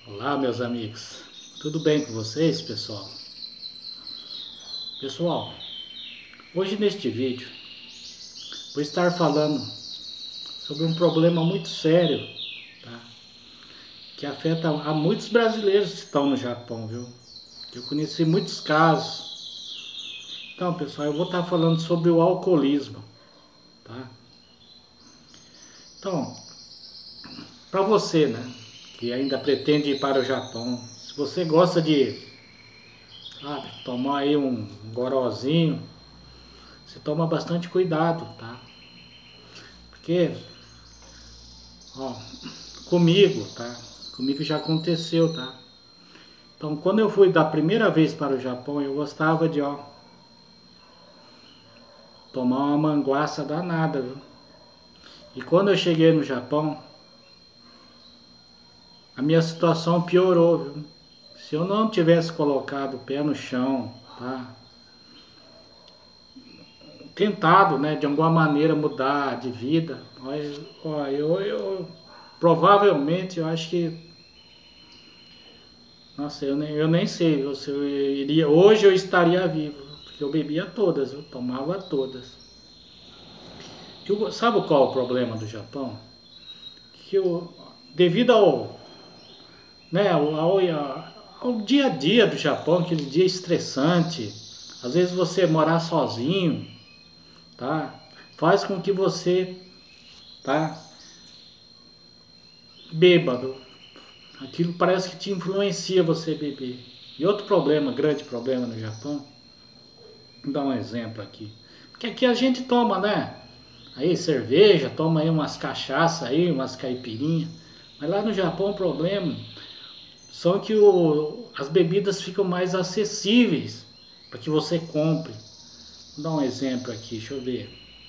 Olá, meus amigos. Tudo bem com vocês, pessoal? Pessoal, hoje neste vídeo vou estar falando sobre um problema muito sério, tá? Que afeta a muitos brasileiros que estão no Japão, viu? Eu conheci muitos casos. Então, pessoal, eu vou estar falando sobre o alcoolismo, tá? Então, para você, né, que ainda pretende ir para o Japão, se você gosta de, sabe, tomar aí um gorozinho, você toma bastante cuidado, tá? Porque, ó, comigo, tá? Comigo já aconteceu, tá? Então, quando eu fui da primeira vez para o Japão, eu gostava de, ó, tomar uma manguaça danada, viu? E quando eu cheguei no Japão, a minha situação piorou, viu? Se eu não tivesse colocado o pé no chão, tá? Tentado, né, de alguma maneira mudar de vida, ó, eu provavelmente, eu acho que, nossa, eu nem sei se eu iria, hoje eu estaria vivo, porque eu bebia todas, eu tomava todas. Sabe qual é o problema do Japão? Que devido né, ao dia a dia do Japão, aquele dia estressante, às vezes você morar sozinho, tá? Faz com que você, tá, bêbado. Aquilo parece que te influencia você beber. E outro problema, grande problema no Japão, vou dar um exemplo aqui. Porque aqui a gente toma, né? Aí cerveja, toma aí umas cachaça aí, umas caipirinhas. Mas lá no Japão o problema são que as bebidas ficam mais acessíveis para que você compre. Vou dar um exemplo aqui, deixa eu ver.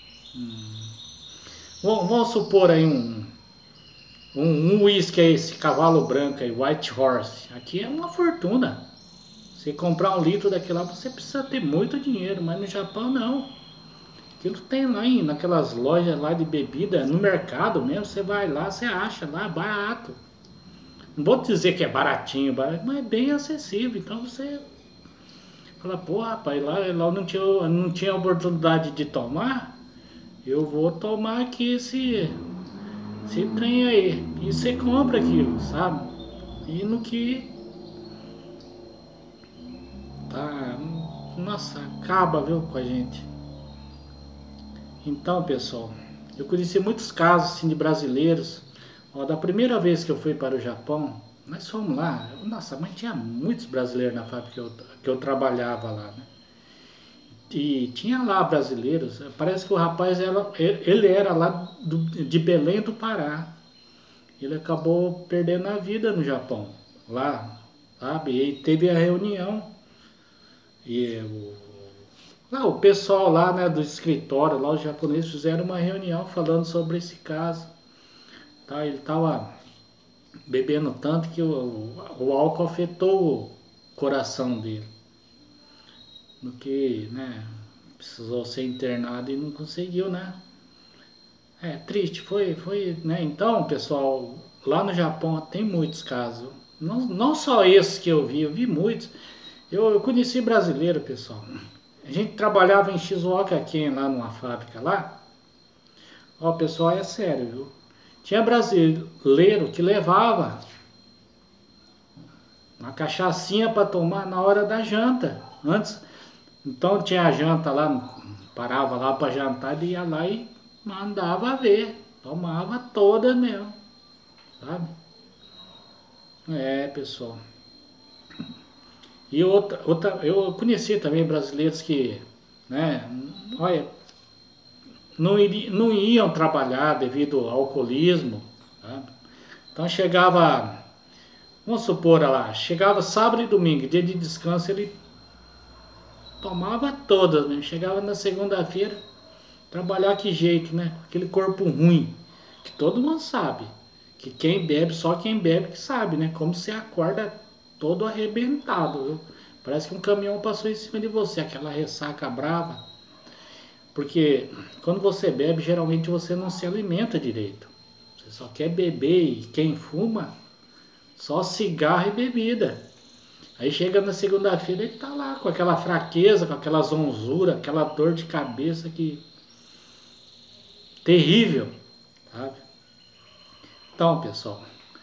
Vamos supor aí um whisky aí, esse cavalo branco aí, White Horse. Aqui é uma fortuna. Você comprar um litro daquilo lá, você precisa ter muito dinheiro, mas no Japão não. Aquilo tem lá naquelas lojas lá de bebida, no mercado mesmo, você vai lá, você acha lá barato. Não vou dizer que é baratinho, mas é bem acessível. Então você fala, pô, rapaz, lá eu não tinha oportunidade de tomar, eu vou tomar aqui esse trem aí. E você compra aquilo, sabe? E no que tá, nossa, acaba, viu, com a gente. Então, pessoal, eu conheci muitos casos assim, de brasileiros. Ó, da primeira vez que eu fui para o Japão, nós fomos lá. Nossa, mas tinha muitos brasileiros na fábrica que eu trabalhava lá, né? E tinha lá brasileiros. Parece que o rapaz ele era lá de Belém do Pará. Ele acabou perdendo a vida no Japão, lá, sabe? E teve a reunião. E o pessoal lá, né, do escritório, lá os japoneses fizeram uma reunião falando sobre esse caso. Tá? Ele estava bebendo tanto que o álcool afetou o coração dele. No que, né, precisou ser internado e não conseguiu, né? É triste, né? Então, pessoal, lá no Japão tem muitos casos. Não só esses que eu vi muitos. Eu conheci brasileiro, pessoal. A gente trabalhava em Shizuoka Ken, lá numa fábrica lá. Ó, pessoal, é sério, viu? Tinha brasileiro que levava uma cachaçinha para tomar na hora da janta. Antes, então tinha a janta lá, parava lá para jantar, ele ia lá e mandava ver. Tomava toda mesmo, sabe? É, pessoal. E eu conheci também brasileiros que, né, olha, não iam trabalhar devido ao alcoolismo, sabe? Então chegava, vamos supor lá, chegava sábado e domingo, dia de descanso, ele tomava todas mesmo. Chegava na segunda-feira, trabalhar que jeito, né? Aquele corpo ruim, que todo mundo sabe. Que quem bebe, só quem bebe que sabe, né? Como você acorda todo arrebentado, viu? Parece que um caminhão passou em cima de você, aquela ressaca brava. Porque quando você bebe, geralmente você não se alimenta direito. Você só quer beber e quem fuma só cigarro e bebida. Aí chega na segunda-feira ele tá lá com aquela fraqueza, com aquela zonzura, aquela dor de cabeça que terrível, sabe? Então, pessoal,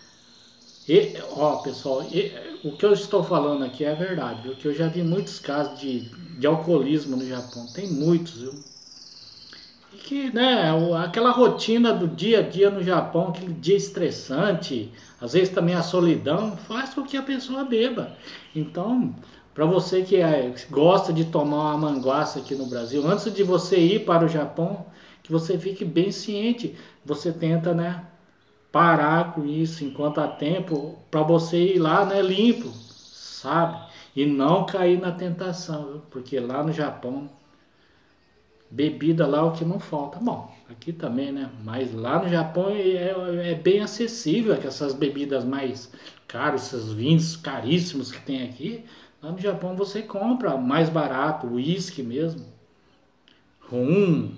pessoal, o que eu estou falando aqui é verdade, viu? Que eu já vi muitos casos de alcoolismo no Japão, tem muitos, viu? E que, né, aquela rotina do dia a dia no Japão, aquele dia estressante, às vezes também a solidão, faz com que a pessoa beba. Então, para você que gosta de tomar uma manguaça aqui no Brasil, antes de você ir para o Japão, que você fique bem ciente, você tenta, né, parar com isso enquanto há tempo, para você ir lá, né, limpo, sabe? E não cair na tentação, viu? Porque lá no Japão, bebida lá é o que não falta. Bom, aqui também, né? Mas lá no Japão é bem acessível que essas bebidas mais caras, esses vinhos caríssimos que tem aqui. Lá no Japão você compra mais barato, uísque mesmo, rum,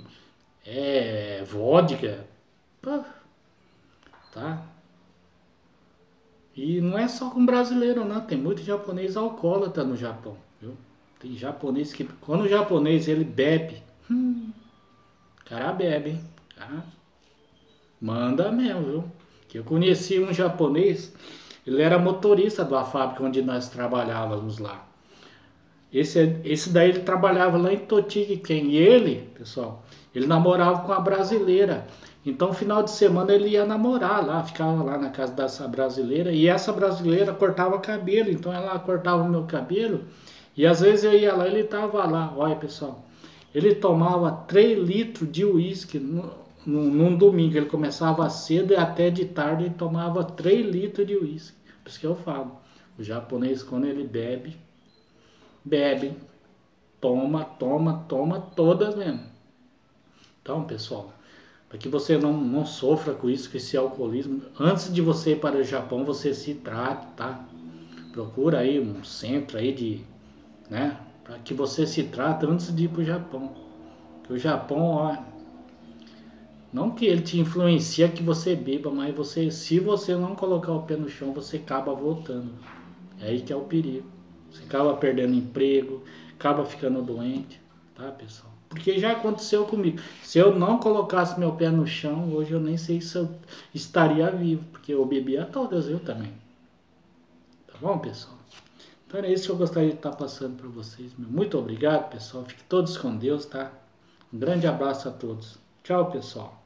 vodka, pô, tá? E não é só com brasileiro, não. Tem muito japonês alcoólatra no Japão, viu? Tem japonês que, quando o japonês ele bebe, o cara bebe, hein? Cara, manda mesmo, viu? Que eu conheci um japonês, ele era motorista da fábrica onde nós trabalhávamos lá. Esse daí ele trabalhava lá em Totiquém. E ele, pessoal, ele namorava com a brasileira. Então, final de semana ele ia namorar lá, ficava lá na casa dessa brasileira. E essa brasileira cortava cabelo, então ela cortava o meu cabelo. E às vezes eu ia lá, ele tava lá. Olha, pessoal, ele tomava 3 litros de uísque num domingo. Ele começava cedo e até de tarde ele tomava 3 litros de uísque. Por isso que eu falo, o japonês quando ele bebe, toma todas mesmo. Então, pessoal, para que você não sofra com isso, com esse alcoolismo, antes de você ir para o Japão, você se trate, tá? Procura aí um centro aí né? Para que você se trate antes de ir para o Japão. Porque o Japão, ó, não que ele te influencia que você beba, mas se você não colocar o pé no chão, você acaba voltando. É aí que é o perigo. Você acaba perdendo emprego, acaba ficando doente, tá, pessoal? Porque já aconteceu comigo. Se eu não colocasse meu pé no chão, hoje eu nem sei se eu estaria vivo, porque eu bebia todas, eu também. Tá bom, pessoal? Então é isso que eu gostaria de estar passando para vocês. Muito obrigado, pessoal. Fiquem todos com Deus, tá? Um grande abraço a todos. Tchau, pessoal.